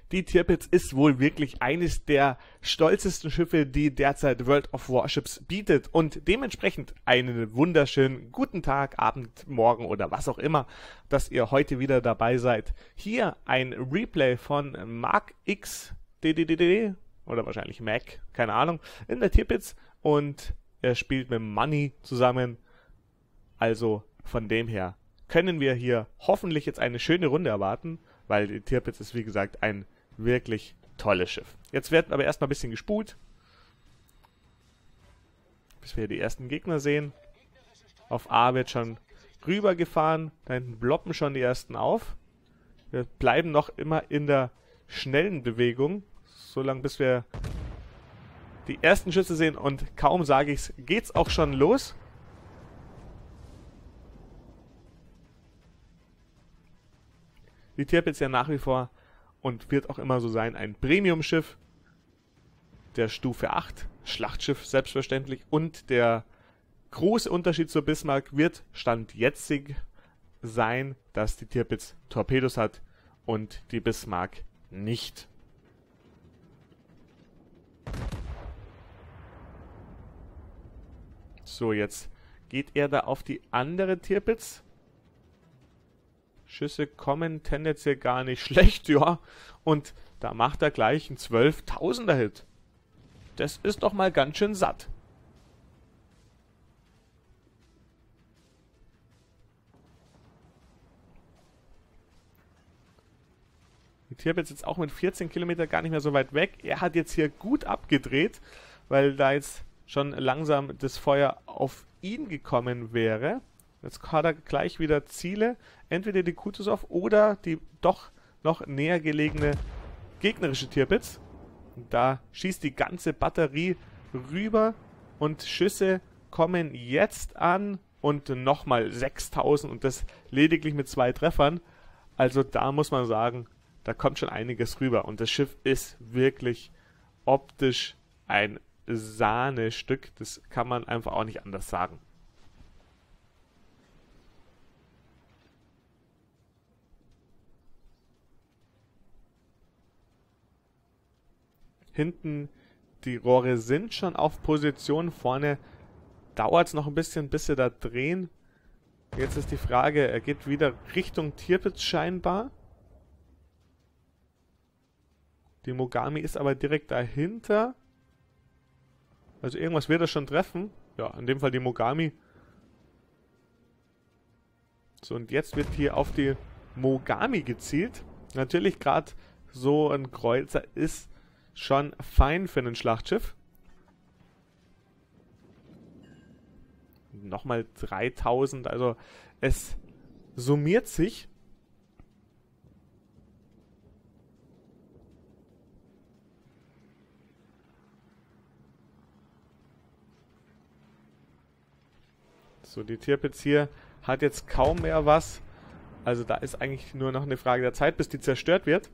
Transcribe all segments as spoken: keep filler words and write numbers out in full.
Die Tirpitz ist wohl wirklich eines der stolzesten Schiffe, die derzeit World of Warships bietet und dementsprechend einen wunderschönen guten Tag, Abend, Morgen oder was auch immer, dass ihr heute wieder dabei seid. Hier ein Replay von Mark X D D D D oder wahrscheinlich Mac, keine Ahnung, in der Tirpitz und er spielt mit Money zusammen. Also von dem her können wir hier hoffentlich jetzt eine schöne Runde erwarten, weil die Tirpitz ist wie gesagt ein wirklich tolles Schiff. Jetzt werden aber erstmal ein bisschen gespult, bis wir die ersten Gegner sehen. Auf A wird schon rübergefahren, da hinten ploppen schon die ersten auf. Wir bleiben noch immer in der schnellen Bewegung, solange bis wir die ersten Schüsse sehen und kaum sage ich's, geht's auch schon los. Die Tirpitz ja nach wie vor und wird auch immer so sein, ein Premium-Schiff der Stufe acht, Schlachtschiff selbstverständlich, und der große Unterschied zur Bismarck wird Stand jetzig sein, dass die Tirpitz Torpedos hat und die Bismarck nicht. So, jetzt geht er da auf die andere Tirpitz. Schüsse kommen tendenziell gar nicht schlecht, ja. Und da macht er gleich einen zwölftausender Hit. Das ist doch mal ganz schön satt. Die Tirpitz jetzt auch mit vierzehn Kilometer gar nicht mehr so weit weg. Er hat jetzt hier gut abgedreht, weil da jetzt schon langsam das Feuer auf ihn gekommen wäre. Jetzt hat er gleich wieder Ziele, entweder die Kutuzov oder die doch noch näher gelegene gegnerische Tirpitz. Und da schießt die ganze Batterie rüber und Schüsse kommen jetzt an und nochmal sechstausend und das lediglich mit zwei Treffern. Also da muss man sagen, da kommt schon einiges rüber und das Schiff ist wirklich optisch ein Sahnestück. Das kann man einfach auch nicht anders sagen. Hinten die Rohre sind schon auf Position. Vorne dauert es noch ein bisschen, bis sie da drehen. Jetzt ist die Frage, er geht wieder Richtung Tirpitz scheinbar. Die Mogami ist aber direkt dahinter. Also irgendwas wird er schon treffen. Ja, in dem Fall die Mogami. So, und jetzt wird hier auf die Mogami gezielt. Natürlich gerade so ein Kreuzer ist schon fein für ein Schlachtschiff. Nochmal dreitausend, also es summiert sich. So, die Tirpitz hier hat jetzt kaum mehr was. Also da ist eigentlich nur noch eine Frage der Zeit, bis die zerstört wird.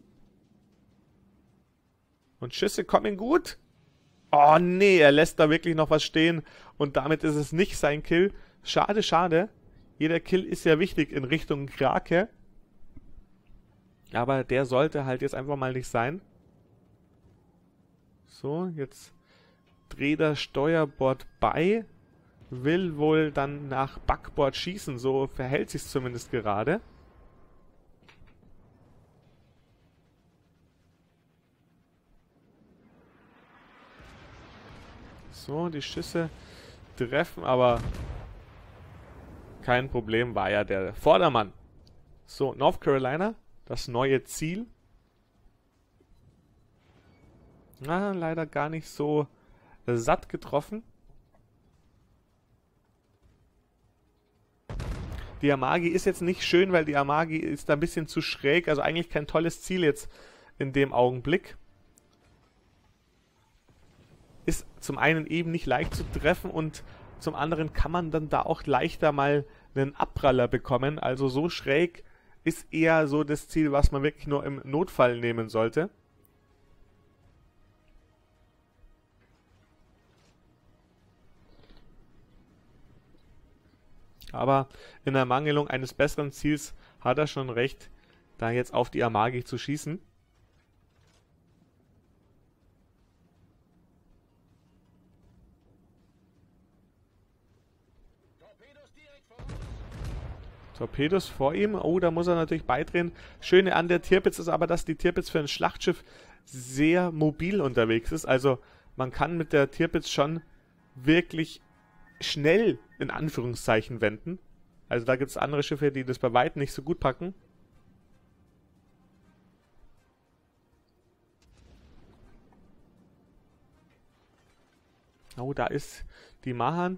Und Schüsse kommen gut. Oh nee, er lässt da wirklich noch was stehen. Und damit ist es nicht sein Kill. Schade, schade. Jeder Kill ist ja wichtig in Richtung Krake. Aber der sollte halt jetzt einfach mal nicht sein. So, jetzt dreht er Steuerbord bei. Will wohl dann nach Backbord schießen. So verhält sich zumindest gerade. So, die Schüsse treffen, aber kein Problem, war ja der Vordermann. So, North Carolina, das neue Ziel. Na, leider gar nicht so satt getroffen. Die Amagi ist jetzt nicht schön, weil die Amagi ist da ein bisschen zu schräg. Also eigentlich kein tolles Ziel jetzt in dem Augenblick. Ist zum einen eben nicht leicht zu treffen und zum anderen kann man dann da auch leichter mal einen Abpraller bekommen. Also so schräg ist eher so das Ziel, was man wirklich nur im Notfall nehmen sollte. Aber in Ermangelung eines besseren Ziels hat er schon recht, da jetzt auf die Amagi zu schießen. Torpedos vor ihm. Oh, da muss er natürlich beidrehen. Schöne an der Tirpitz ist aber, dass die Tirpitz für ein Schlachtschiff sehr mobil unterwegs ist. Also man kann mit der Tirpitz schon wirklich schnell in Anführungszeichen wenden. Also da gibt es andere Schiffe, die das bei weitem nicht so gut packen. Oh, da ist die Mahan.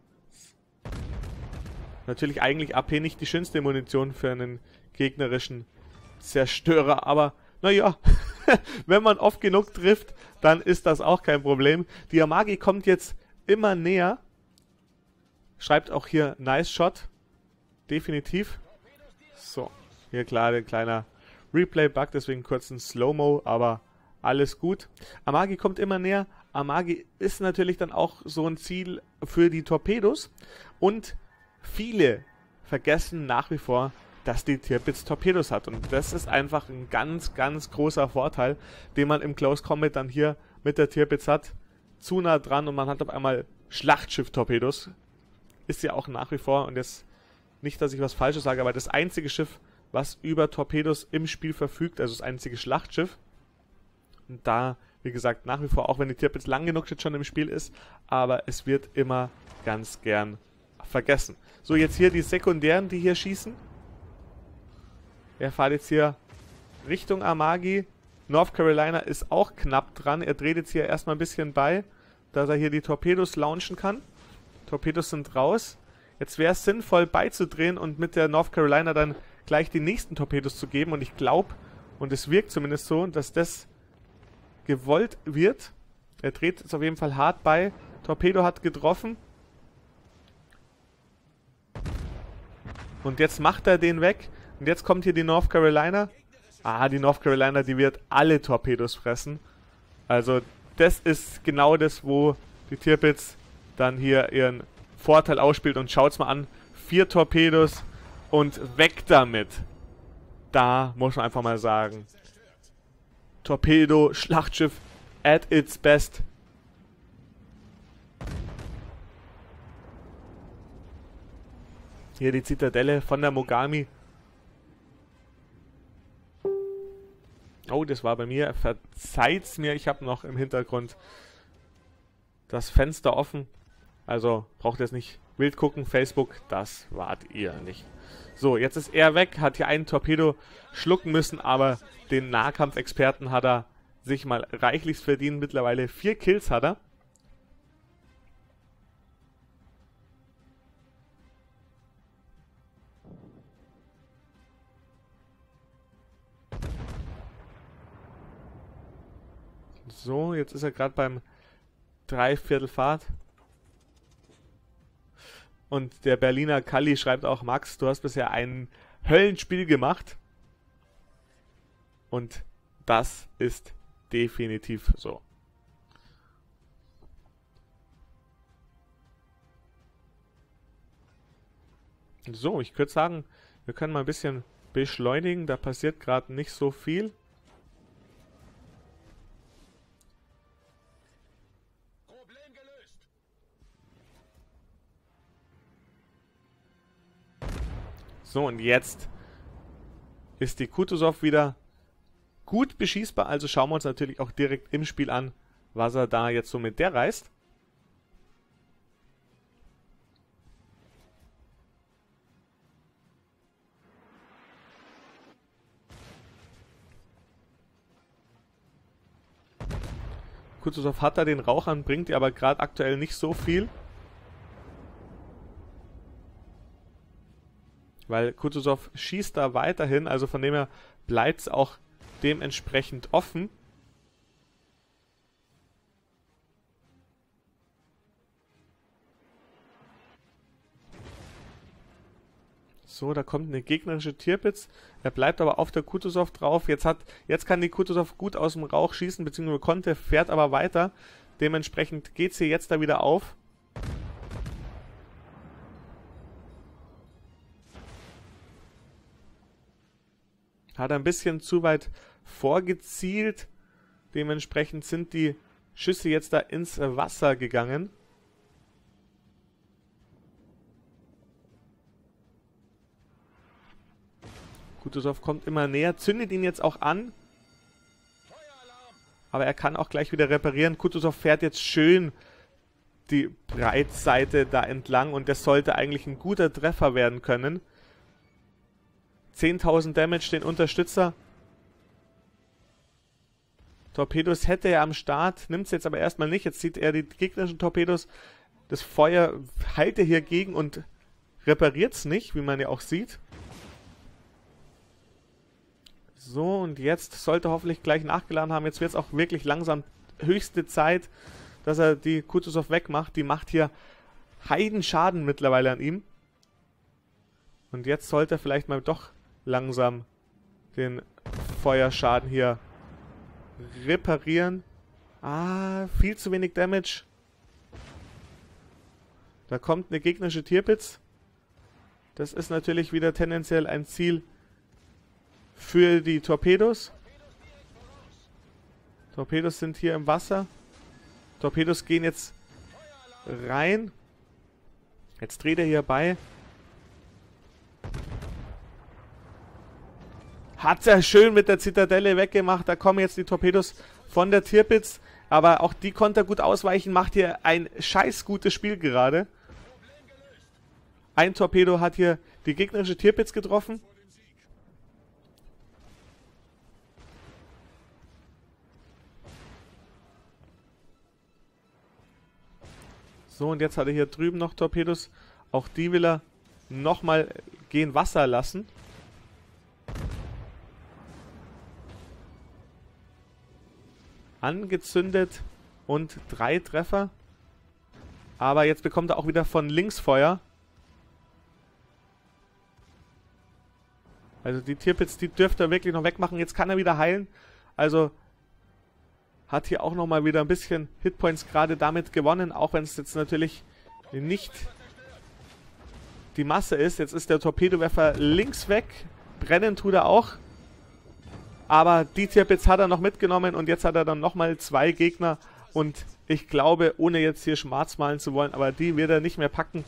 Natürlich eigentlich A P nicht die schönste Munition für einen gegnerischen Zerstörer, aber naja, wenn man oft genug trifft, dann ist das auch kein Problem. Die Amagi kommt jetzt immer näher. Schreibt auch hier Nice Shot. Definitiv. So, hier klar, ein kleiner Replay-Bug, deswegen kurz ein Slow-Mo, aber alles gut. Amagi kommt immer näher. Amagi ist natürlich dann auch so ein Ziel für die Torpedos. Und viele vergessen nach wie vor, dass die Tirpitz Torpedos hat. Und das ist einfach ein ganz, ganz großer Vorteil, den man im Close Combat dann hier mit der Tirpitz hat. Zu nah dran und man hat auf einmal Schlachtschiff-Torpedos. Ist ja auch nach wie vor, und jetzt nicht, dass ich was Falsches sage, aber das einzige Schiff, was über Torpedos im Spiel verfügt, also das einzige Schlachtschiff. Und da, wie gesagt, nach wie vor, auch wenn die Tirpitz lang genug jetzt schon im Spiel ist, aber es wird immer ganz gern vergessen. So, jetzt hier die Sekundären, die hier schießen. Er fährt jetzt hier Richtung Amagi. North Carolina ist auch knapp dran. Er dreht jetzt hier erstmal ein bisschen bei, dass er hier die Torpedos launchen kann. Torpedos sind raus. Jetzt wäre es sinnvoll beizudrehen und mit der North Carolina dann gleich die nächsten Torpedos zu geben. Und ich glaube, und es wirkt zumindest so, dass das gewollt wird. Er dreht jetzt auf jeden Fall hart bei. Torpedo hat getroffen. Und jetzt macht er den weg. Und jetzt kommt hier die North Carolina. Ah, die North Carolina, die wird alle Torpedos fressen. Also das ist genau das, wo die Tirpitz dann hier ihren Vorteil ausspielt. Und schaut's mal an. Vier Torpedos und weg damit. Da muss man einfach mal sagen. Torpedo, Schlachtschiff at its best. Hier die Zitadelle von der Mogami. Oh, das war bei mir. Verzeiht's mir, ich habe noch im Hintergrund das Fenster offen. Also braucht ihr jetzt nicht wild gucken. Facebook, das wart ihr nicht. So, jetzt ist er weg, hat hier einen Torpedo schlucken müssen, aber den Nahkampfexperten hat er sich mal reichlichst verdient. Mittlerweile vier Kills hat er. So, jetzt ist er gerade beim Dreiviertelfahrt. Und der Berliner Kalli schreibt auch, Max, du hast bisher ein Höllenspiel gemacht. Und das ist definitiv so. So, ich würde sagen, wir können mal ein bisschen beschleunigen. Da passiert gerade nicht so viel. So, und jetzt ist die Kutuzov wieder gut beschießbar. Also schauen wir uns natürlich auch direkt im Spiel an, was er da jetzt so mit der reißt. Kutuzov hat da den Rauch an, bringt ihr aber gerade aktuell nicht so viel. Weil Kutuzov schießt da weiterhin, also von dem her bleibt es auch dementsprechend offen. So, da kommt eine gegnerische Tirpitz. Er bleibt aber auf der Kutuzov drauf. Jetzt, hat, jetzt kann die Kutuzov gut aus dem Rauch schießen, beziehungsweise konnte, fährt aber weiter. Dementsprechend geht sie jetzt da wieder auf. Hat ein bisschen zu weit vorgezielt. Dementsprechend sind die Schüsse jetzt da ins Wasser gegangen. Kutuzov kommt immer näher, zündet ihn jetzt auch an. Aber er kann auch gleich wieder reparieren. Kutuzov fährt jetzt schön die Breitseite da entlang und das sollte eigentlich ein guter Treffer werden können. zehntausend Damage den Unterstützer. Torpedos hätte er am Start, nimmt es jetzt aber erstmal nicht. Jetzt sieht er die gegnerischen Torpedos. Das Feuer heilt er hier gegen und repariert es nicht, wie man ja auch sieht. So, und jetzt sollte hoffentlich gleich nachgeladen haben. Jetzt wird es auch wirklich langsam höchste Zeit, dass er die Kutuzov wegmacht. Die macht hier Heidenschaden mittlerweile an ihm. Und jetzt sollte er vielleicht mal doch langsam den Feuerschaden hier reparieren. Ah, viel zu wenig Damage. Da kommt eine gegnerische Tirpitz. Das ist natürlich wieder tendenziell ein Ziel für die Torpedos. Torpedos sind hier im Wasser. Torpedos gehen jetzt rein. Jetzt dreht er hier bei. Hat er schön mit der Zitadelle weggemacht. Da kommen jetzt die Torpedos von der Tirpitz. Aber auch die konnte er gut ausweichen. Macht hier ein scheiß gutes Spiel gerade. Ein Torpedo hat hier die gegnerische Tirpitz getroffen. So, und jetzt hat er hier drüben noch Torpedos. Auch die will er nochmal gehen Wasser lassen. Angezündet und drei Treffer. Aber jetzt bekommt er auch wieder von links Feuer. Also die Tirpitz, die dürfte er wirklich noch wegmachen. Jetzt kann er wieder heilen. Also hat hier auch nochmal wieder ein bisschen Hitpoints gerade damit gewonnen. Auch wenn es jetzt natürlich nicht die Masse ist. Jetzt ist der Torpedowerfer links weg. Brennen tut er auch. Aber die Tirpitz hat er noch mitgenommen. Und jetzt hat er dann nochmal zwei Gegner. Und ich glaube, ohne jetzt hier schwarz malen zu wollen, aber die wird er nicht mehr packen.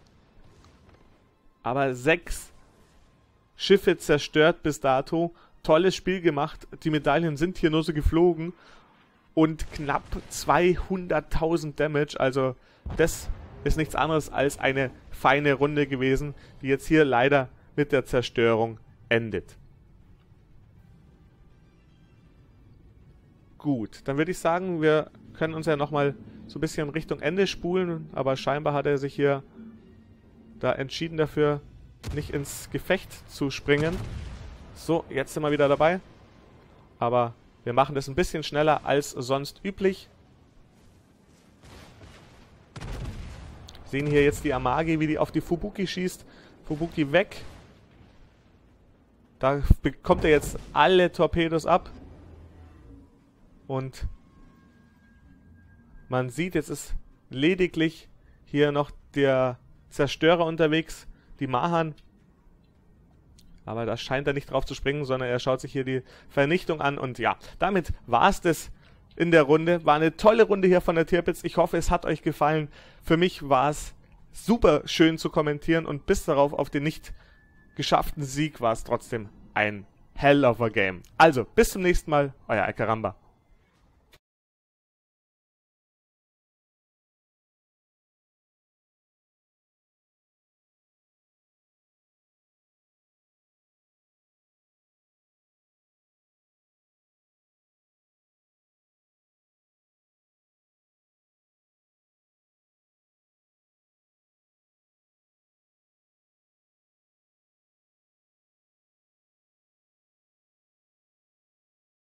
Aber sechs Schiffe zerstört bis dato. Tolles Spiel gemacht. Die Medaillen sind hier nur so geflogen. Und knapp zweihunderttausend Damage. Also das ist nichts anderes als eine feine Runde gewesen, die jetzt hier leider mit der Zerstörung endet. Gut, dann würde ich sagen, wir können uns ja nochmal so ein bisschen Richtung Ende spulen. Aber scheinbar hat er sich hier da entschieden dafür, nicht ins Gefecht zu springen. So, jetzt sind wir wieder dabei. Aber wir machen das ein bisschen schneller als sonst üblich. Wir sehen hier jetzt die Amagi, wie die auf die Fubuki schießt. Fubuki weg. Da bekommt er jetzt alle Torpedos ab. Und man sieht, jetzt ist lediglich hier noch der Zerstörer unterwegs, die Mahan. Aber da scheint er nicht drauf zu springen, sondern er schaut sich hier die Vernichtung an. Und ja, damit war es das in der Runde. War eine tolle Runde hier von der Tirpitz. Ich hoffe, es hat euch gefallen. Für mich war es super schön zu kommentieren. Und bis darauf auf den nicht geschafften Sieg war es trotzdem ein hell of a game. Also, bis zum nächsten Mal. Euer Alcaramba.